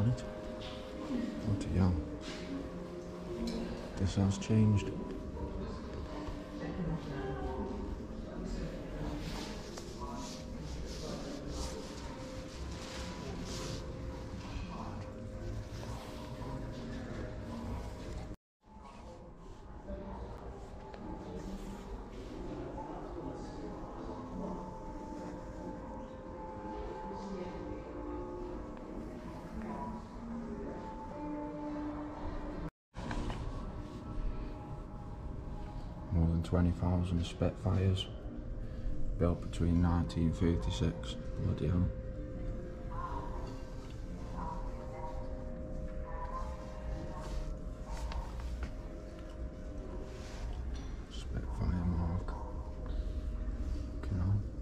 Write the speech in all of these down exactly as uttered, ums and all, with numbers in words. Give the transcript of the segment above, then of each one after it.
on it. Bloody hell. This has changed. More than twenty thousand Spitfires, built between nineteen thirty-six, bloody hell. Spitfire mark. Okay.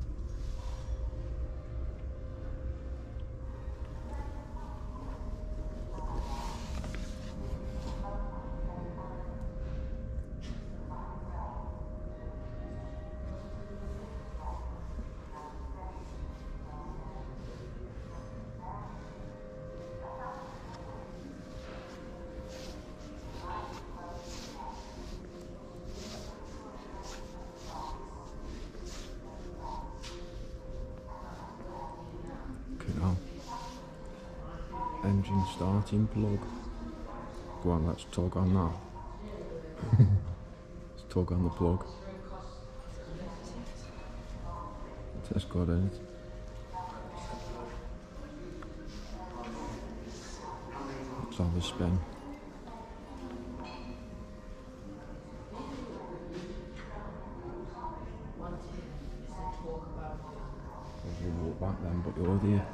Engine starting plug. Go on, let's tug on that. Let's tug on the plug. That's good, isn't it? Let's have a spin. We'll walk back then, but you're there.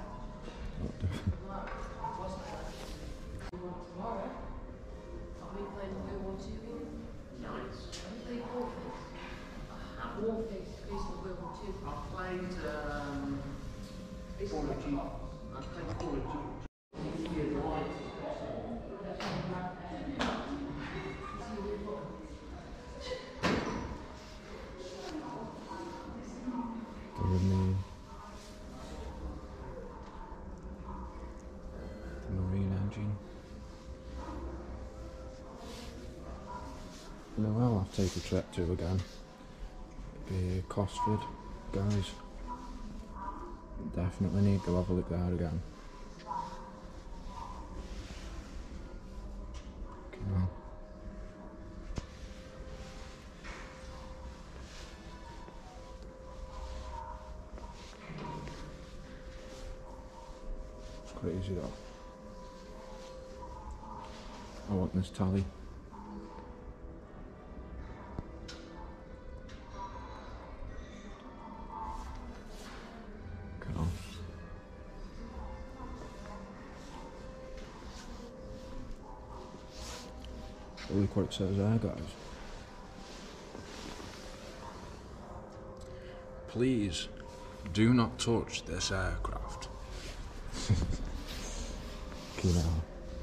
I played um, Call of Duty. I played Call of Duty. Doing the, the marine engine. You know, I'll have to take a trip to again. Be Cosford, guys. Definitely need to have a look there again. Okay. It's quite easy though. I want this tally. Look what it says there, guys. Please do not touch this aircraft. You know.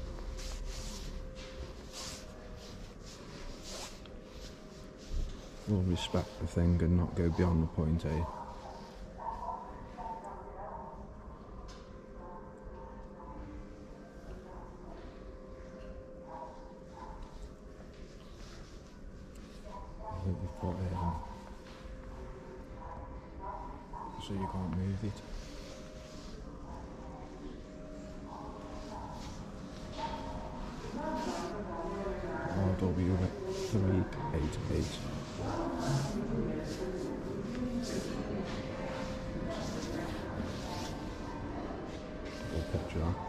We'll respect the thing and not go beyond the point A. We've got it on, so you can't move it. R W three eight eight. I'll picture that.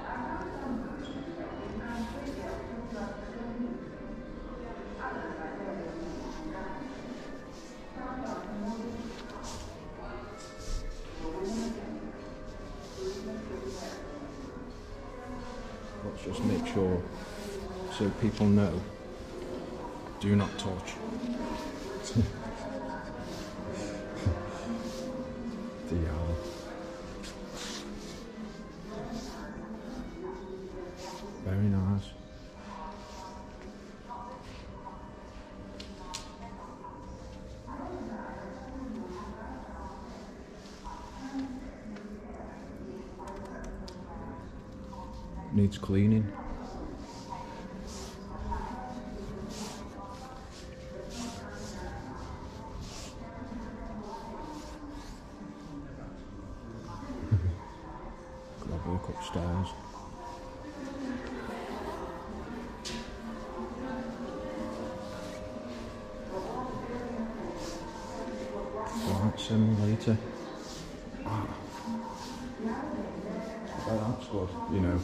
Let's just make sure so people know, do not touch. D R. Very nice. Needs cleaning. Gotta walk upstairs. Flight simulator. Ah. Oh, that's good, you know.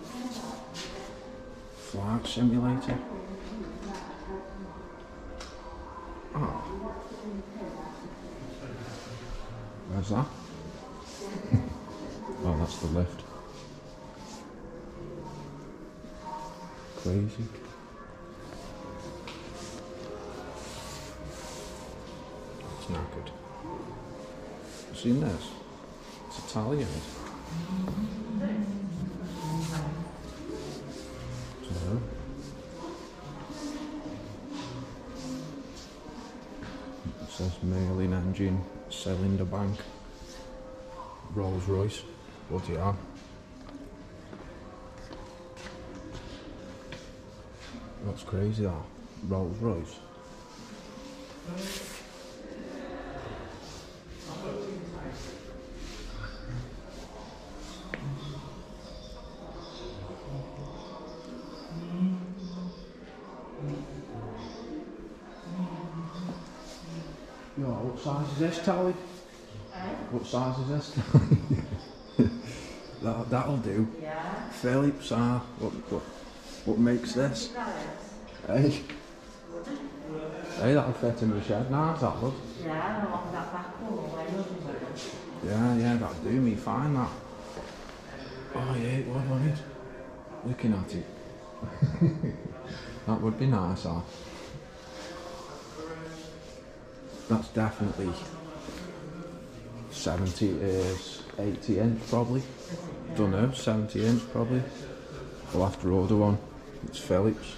Flight simulator. Oh. Where's that? Oh, that's the lift. Crazy. It's knackered. Seen this? It's Italian. So, it says Merlin engine, cylinder bank, Rolls Royce. Bloody hell. That's crazy, that. Rolls Royce. Yo, what size is this, Tally? What size is this? that, that'll do. Yeah. Phillips, ah, what, what, what makes this? Hey? Hey, that'll fit in the shed now, that would. Yeah, along that back wall, I love it. Yeah, yeah, that'll do me fine, that. Oh yeah, it would, wouldn't it? Looking at it. That would be nice, that. That's definitely seventy, uh, eighty inch probably. Don't know, seventy inch probably. We'll have to order one. It's Phillips.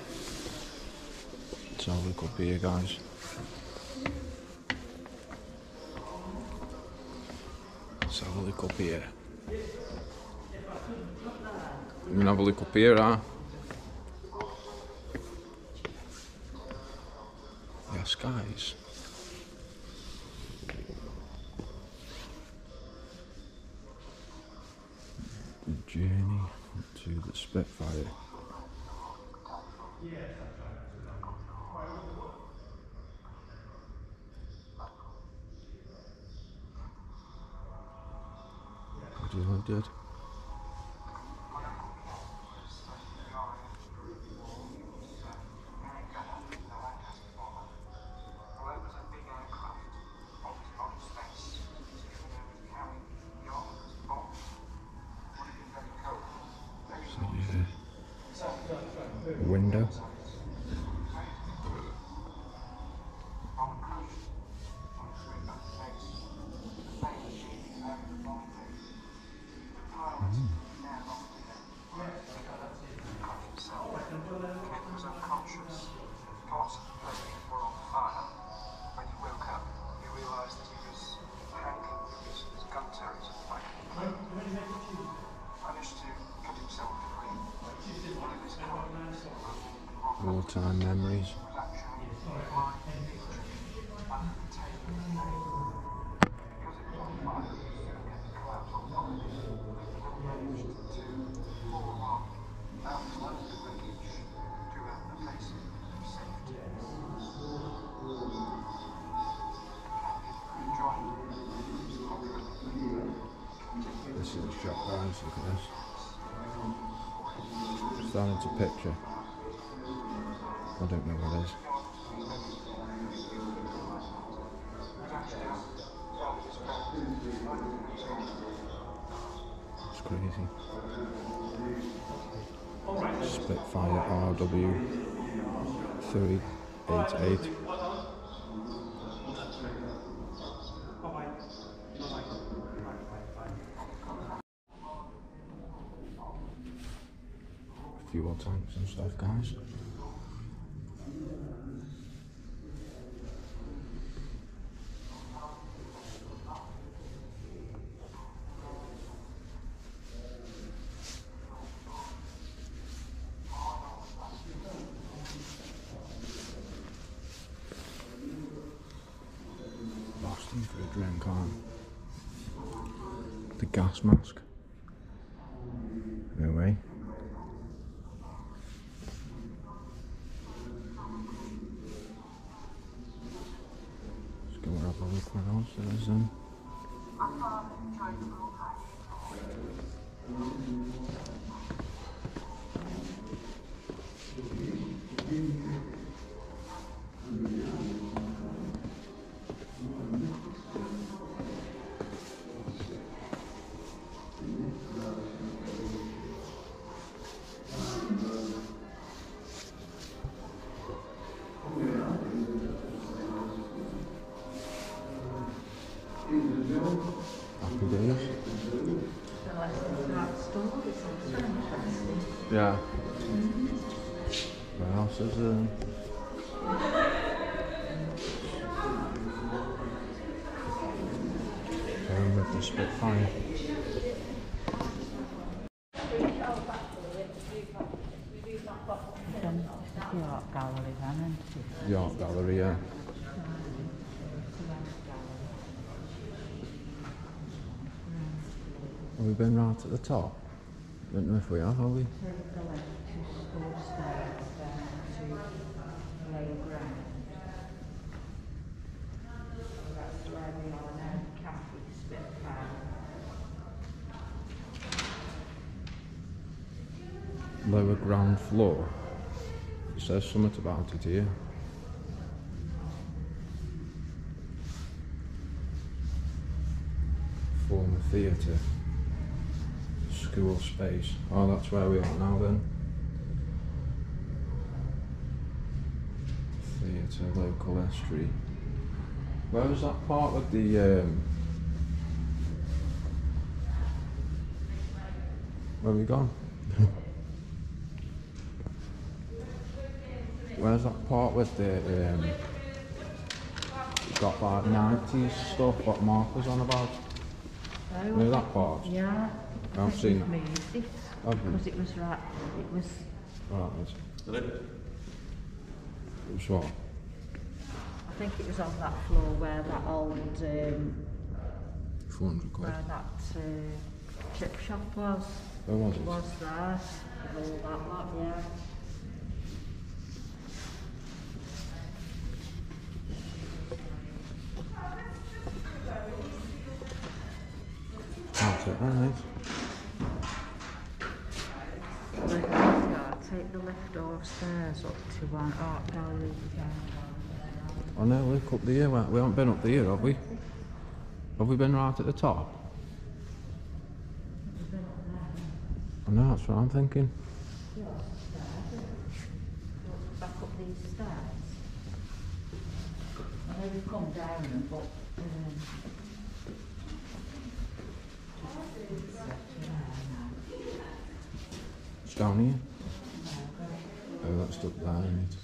Let's have a look up here, guys. Let's have a look up here. You can have a look up here, huh? Yes, guys. The journey to the Spitfire. What do you like, Dad? Window. All-time memories. This is a shot, guys. Look at this. Starting to picture. I don't know what it is. It's crazy. Spitfire R W three eighty-eight. Fuel tanks and stuff, guys. drink on. The gas mask. Anyway. Let's go have a look what else there is then. Happy days. Yeah. What else is there? Going with the Spitfire. The art gallery then, isn't it? The art gallery, yeah. Have we been right at the top? Don't know if we have, have we? Take the left to store stairs down to lower ground. That's where we are now, Cafe Spitfire. Lower ground floor. It says something about it here. Former theatre. School space. Oh, that's where we are now then. Theatre, local estuary. Where was that part with the um where we gone? Where's that part with the um got like nineties stuff what Mark was on about? Oh, You know that part? yeah. I've seen that. Moved it Have you? because it was right. It was. Right, that's it. Which what? I think it was on that floor where that old um, four hundred quid. where that uh, chip shop was. Where was It it? was there. With all that lot, yeah. That's it, right. Yeah, take the lift downstairs up to one art gallery again. I know, look up there. We we haven't been up there, have we? Have we been right at the top? I know, that's what I'm thinking. Back up these stairs. I know we've come down them, but um, It's down here. Oh, that's up there, isn't it?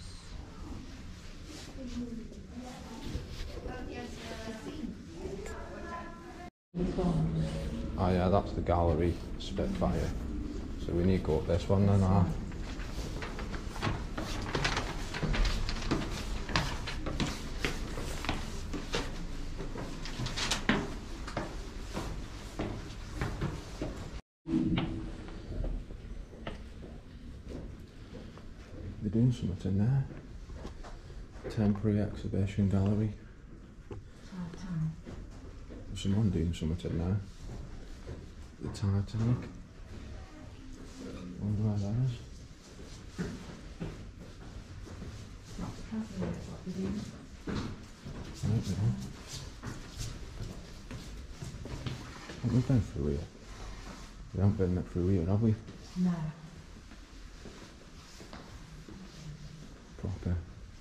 Oh yeah, that's the gallery Spitfire. So we need to go up this one then, ah. They're doing something in there. Temporary exhibition gallery. There's someone doing something in there. The Titanic. Wonder where that is. I don't know. Haven't we been through here? We haven't been through here, have we? no. Proper.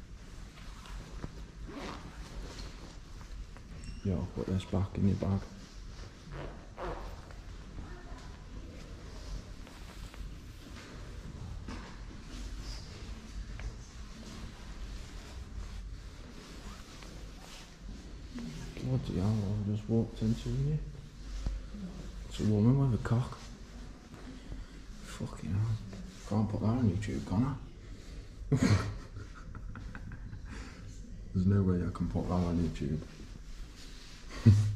Yeah, I'll put this back in your bag. Bloody hell, I just walked into here. It's a woman with a cock. Fucking hell. Can't put that on YouTube, can I? There's no way I can put that on YouTube.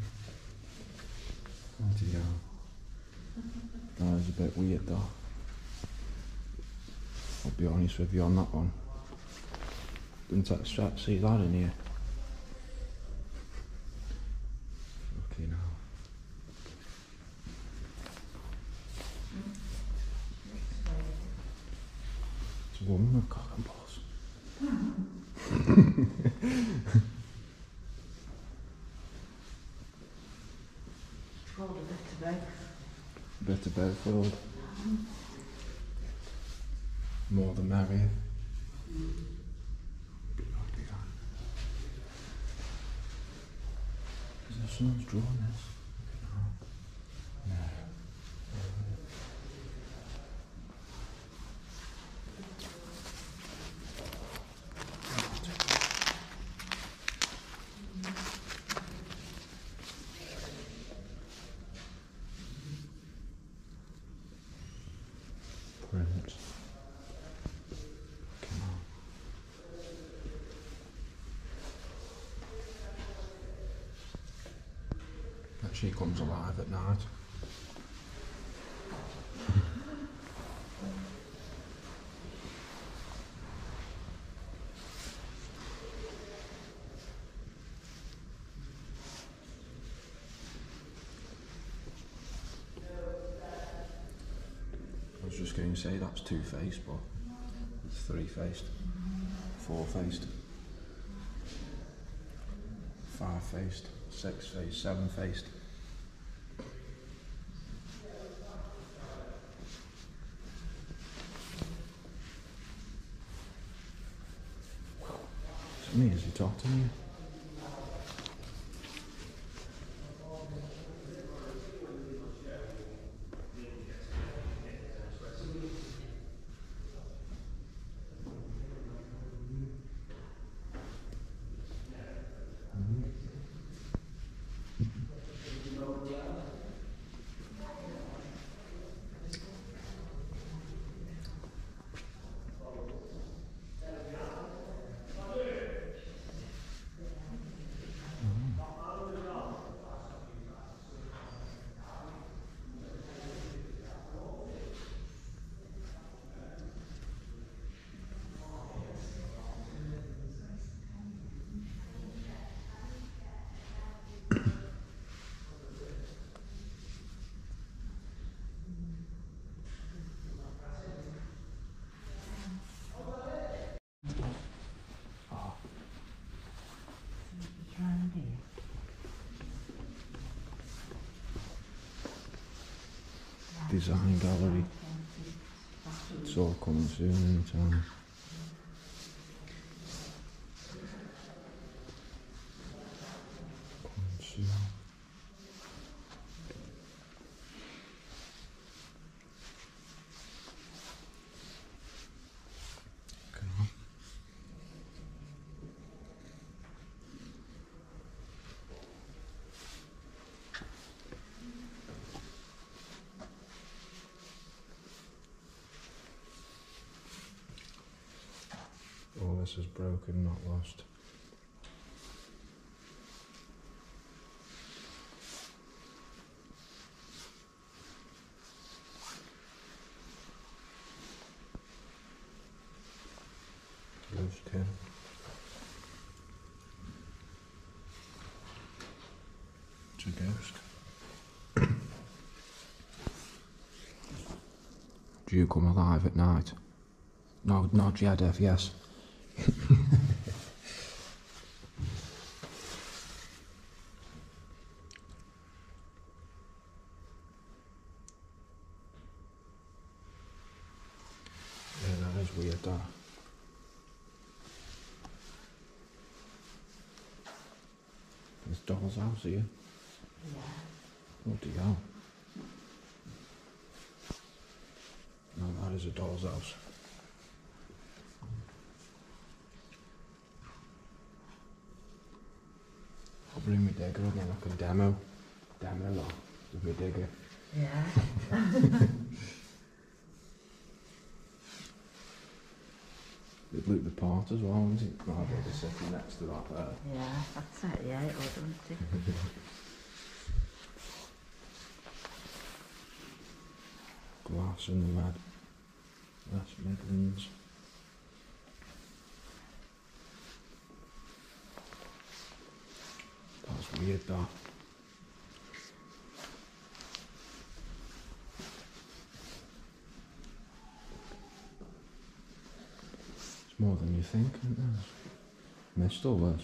Bloody hell. That is a bit weird though. I'll be honest with you on that one. Didn't expect to see that in here. Fucking hell. It's a woman with cock and balls. Called a bit of eggs. Bit of Bedford. More the merrier. Is there someone's drawing this? No. Print. Come on. That she comes alive at night. I was just going to say that's two-faced, but it's three-faced, four-faced, five-faced, six-faced, seven-faced. It's me, is he talking to you? Design gallery. It's all coming soon in time. Coming soon. Okay. All this is broken, not lost. Loose tin. It's a ghost. Do you come alive at night? No, not Jedef, yes. Yeah, that is weird, that. There's doll's house here. Yeah. Bloody hell. No, that is a doll's house. I'll bring my digger and then like a demo. Demo lot with my digger. Yeah. It'd look the part as well, wouldn't it? My digger sitting next to that there. Yeah, that's it, yeah, it would, wouldn't it? glass in the red. West Midlands. That's weird, that. It's more than you think, isn't it? Missed all this.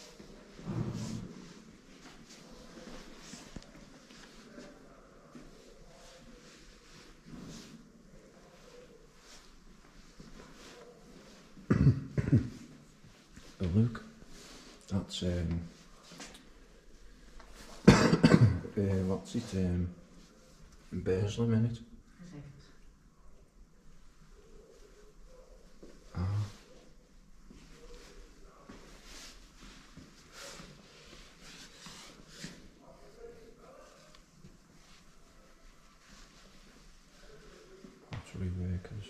Oh, look, that's um, uh, what's it, um, Burslem, innit? Is it? Ah. That's reworkers.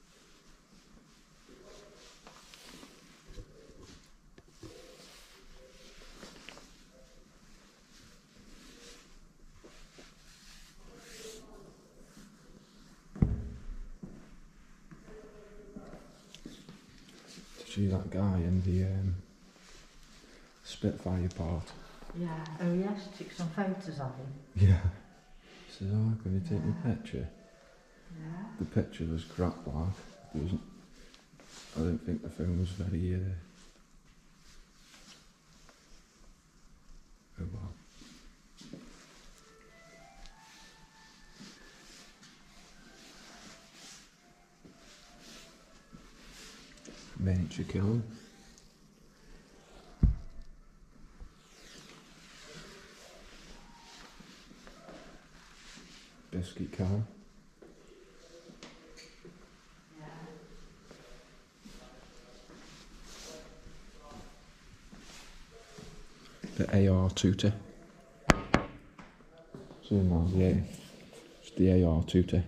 See that guy in the um, Spitfire part? Yeah. Oh yes, took some photos of him. Yeah. He says, oh, can you take me picture? Yeah. The picture was crap like. There wasn't, I didn't think the film was very, uh, oh well. Miniature kiln. Biscuit can. Yeah. The A R tutor. So now, yeah, it's the A R tutor.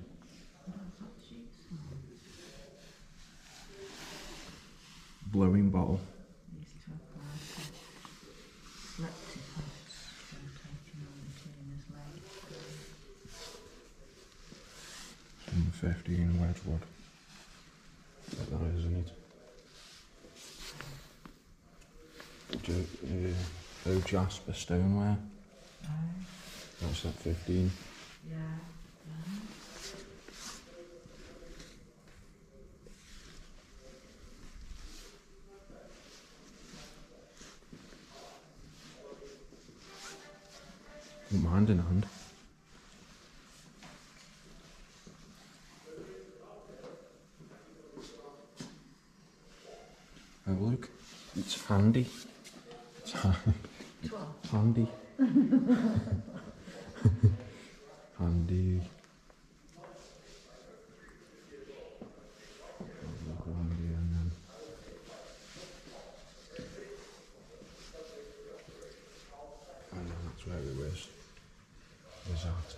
Blowing bottle. These two are reflective posts rotating on the cleaner's leg. Number fifteen, Wedgwood. That is, isn't it? Jo- uh, oh, Jasper Stoneware. Right. That's at fifteen. Yeah. Yeah. Wouldn't mind in hand. Oh look, it's handy. It's ha Twelve. handy. Handy. Look around here and then. And then that's where it was. Was that?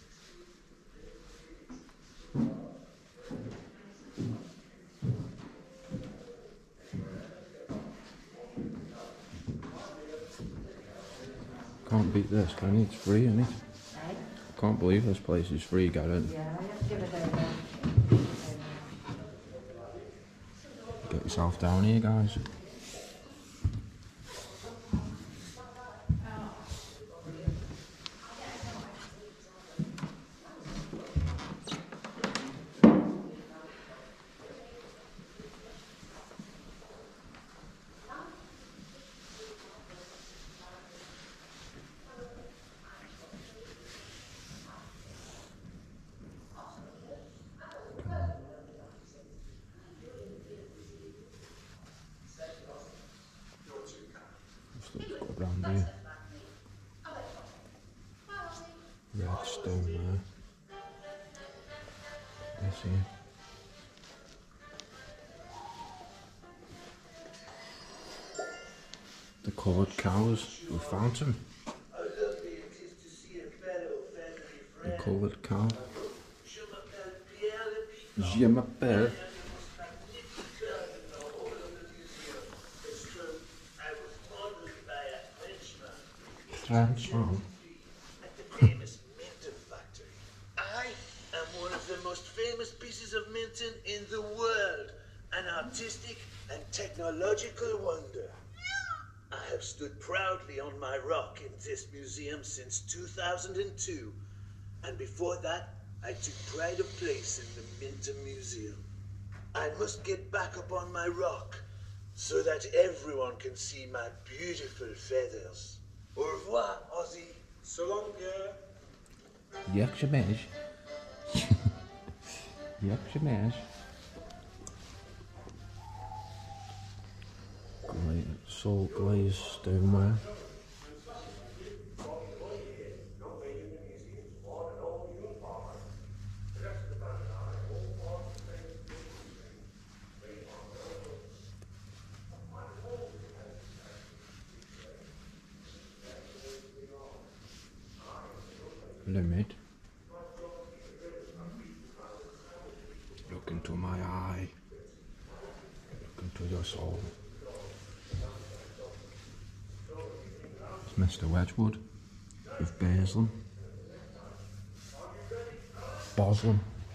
Can't beat this, can you? It's free, isn't it? Eh? Can't believe this place is free, Garrett. Yeah, let's give it over. Get yourself down here, guys. Stuff's got around here. Red stone there. This here. The coloured cows. We found them. The coloured cow. Je m'appelle. Frenchman. At the famous Minton factory. I am one of the most famous pieces of Minton in the world, an artistic and technological wonder. I have stood proudly on my rock in this museum since two thousand two, and before that, I took pride of place in the Minton Museum. I must get back up on my rock, so that everyone can see my beautiful feathers. Au revoir, Ozzy. So long, Pierre. Jak się masz? Jak się masz? Gla salt glazed stoneware. Limit. Look into my eye. Look into your soul. It's Mister Wedgwood with Baslin. Boslin.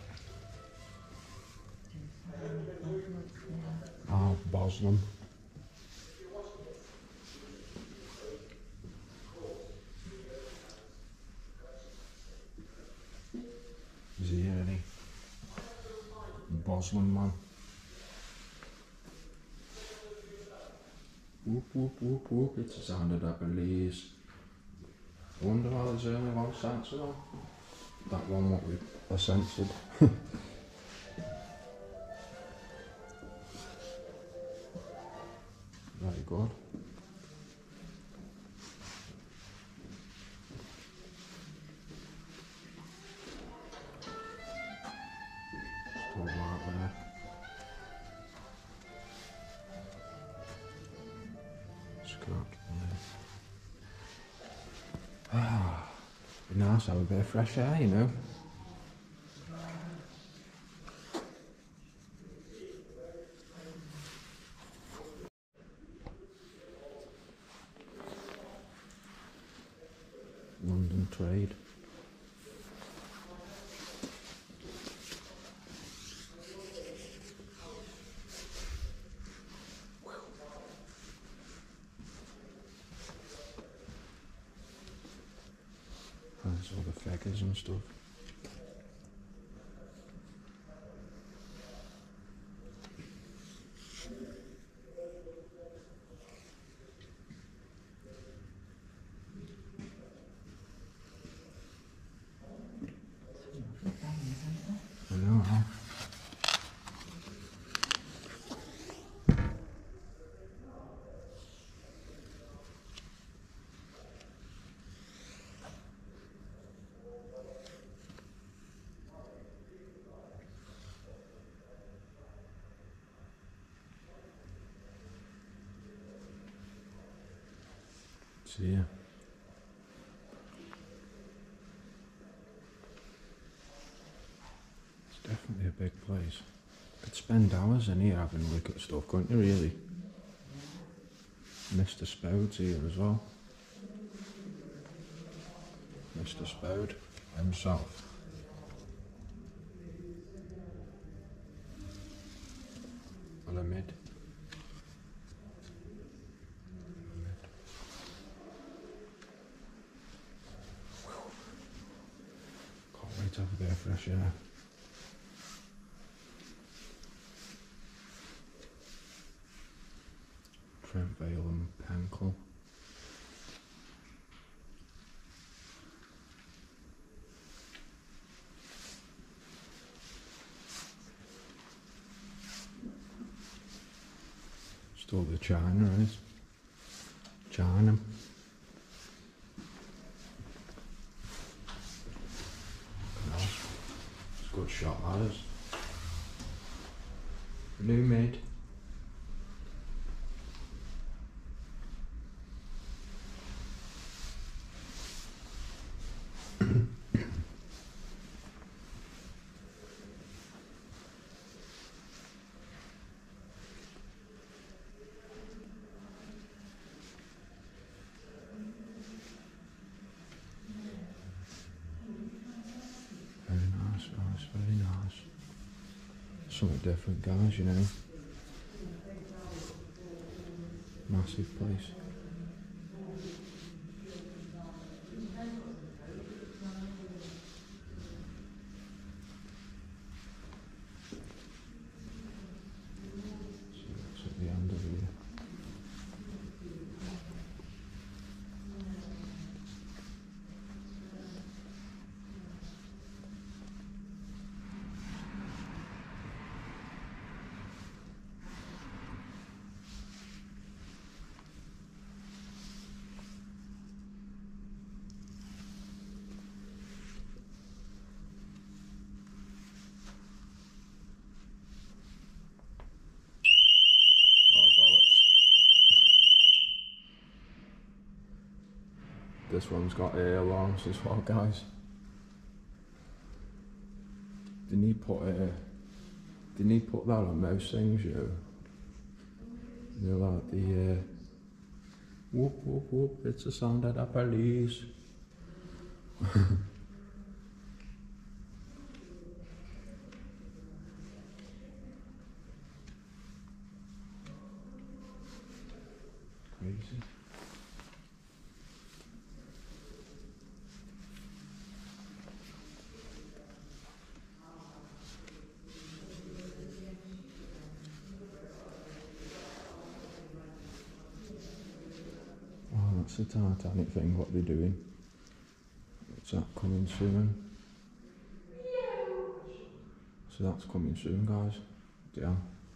Oh, Boslin. Is he here, any? Boslin, man. Whoop, whoop, whoop, whoop. It's the sound of that release. I wonder why there's only one sensor on. That one, what we are censored. Very good. Still right there. Scratch there. Ah, be nice to have a bit of fresh air, you know. London Trade. There's all the figures and stuff. I know, huh? See ya. It's definitely a big place. Could spend hours in here having a look at stuff, couldn't you, really? Mister Spoud's here as well. Mister Spoud himself. I'll admit. Can't wait to have a bit of fresh air. Trent Vale and Penkle. Still the China, is China. Nice. It's a good shot, that is. New made. Very nice, nice, very nice. something different, guys, you know. Massive place. So that's at the end of here. Oh, bollocks. This one's got air alarms as well, guys. Didn't he put uh, didn't he put that on most things, yo? They're like the uh, whoop whoop whoop, it's the sound of the police. Crazy. Oh, that's the Titanic thing, what they're doing. Is that coming soon? So that's coming soon, guys. Yeah.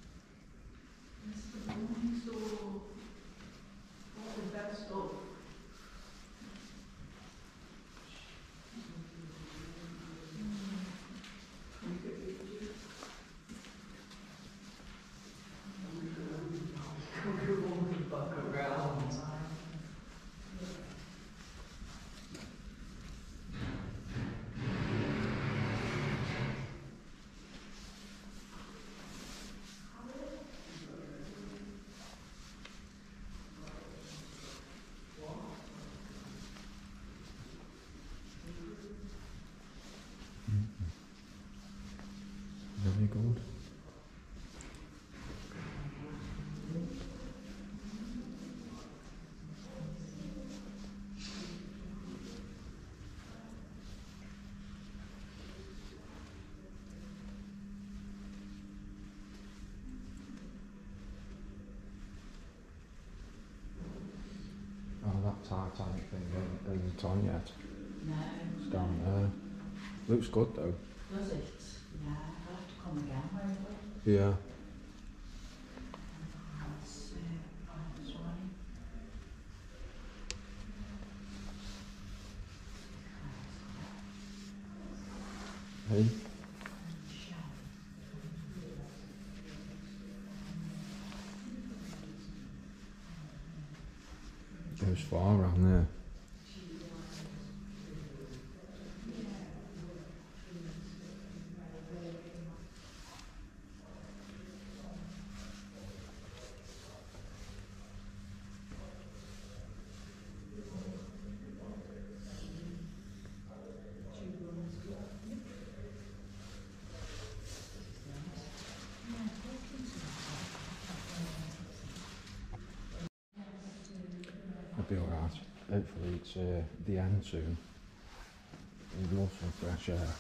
Very good. Oh, that Titanic thing isn't, isn't on yet. No. It's down there. Looks good though. Does it? Yeah, I'll have to come again, won't we? Yeah. That's, uh, that's right. Hey. Goes far around there. I'll be alright. Hopefully it's uh, the end soon. We'd love some fresh air.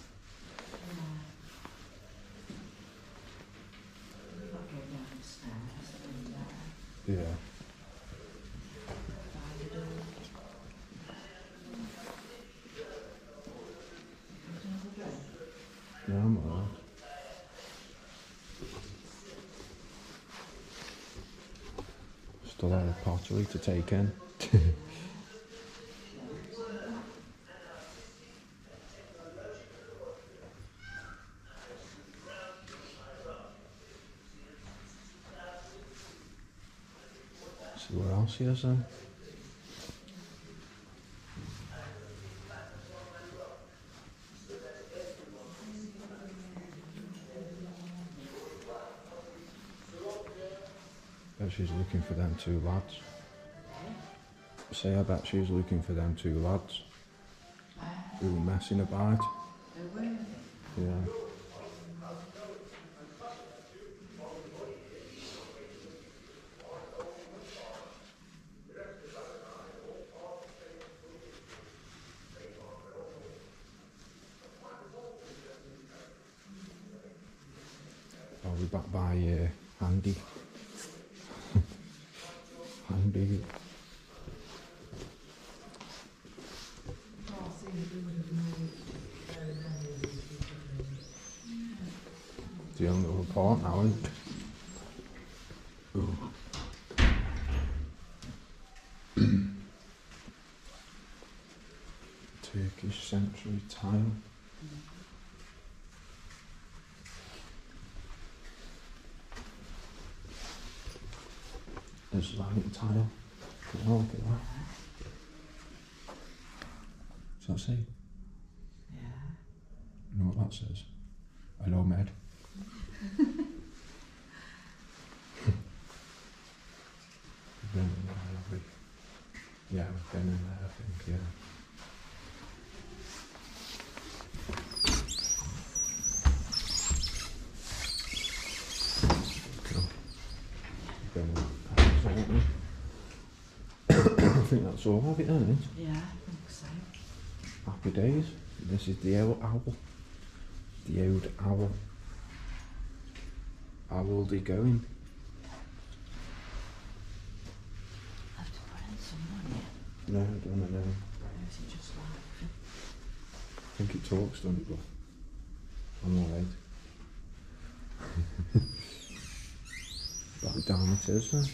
Yeah. Yeah, I'm alright. Still a lot of pottery to take in. See what else he has then. Bet she's looking for them two lads. Say I bet she's looking for them two lads who were messing about. Yeah. we're back by uh, Handy. Handy. The only other part now, isn't it? Ooh. Turkish century tile. Islamic tile. Oh, look at that. What's that say? Yeah. You know what that says? Hello, Med. We've been in there, have we? Yeah, we've been in there, I think, yeah. Cool. We've been in there, haven't we? I think that's all of it, isn't it? Yeah, I think so. Happy days. This is the owl. owl. The old owl. How old are you going? I have to put in some money. No, I don't know. Or is it just like... I think it talks, doesn't it? But I'm alright. Back down it is then.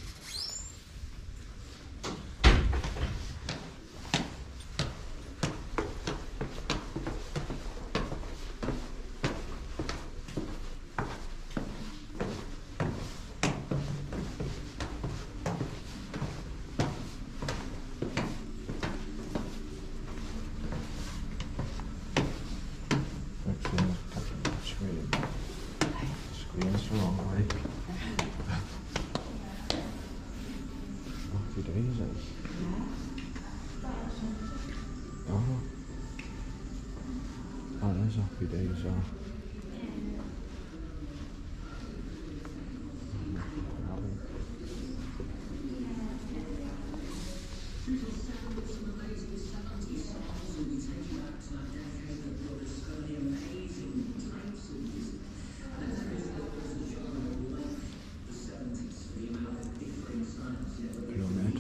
Screen. Screen's the wrong way. Happy days, eh? Oh. Oh, there's happy days, oh. Pyramid.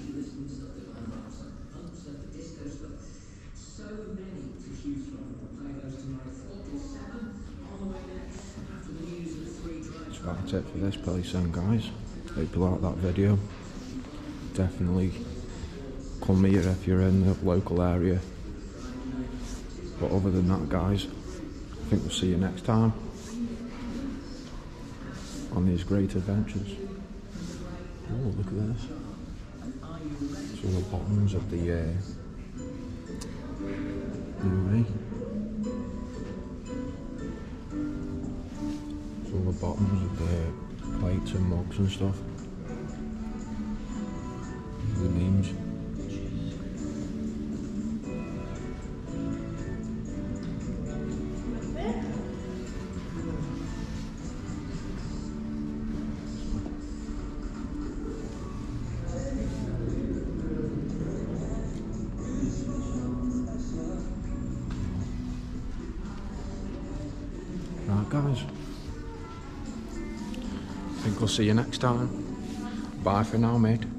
That's about it for this place then, guys. Hope you like that video. Definitely come here if you're in the local area. But other than that, guys, I think we'll see you next time on these great adventures. Oh, look at this. It's all the bottoms of the uh, movie. It's all the bottoms of the plates and mugs and stuff. The names. Right, guys, I think we'll see you next time. Bye for now, mate.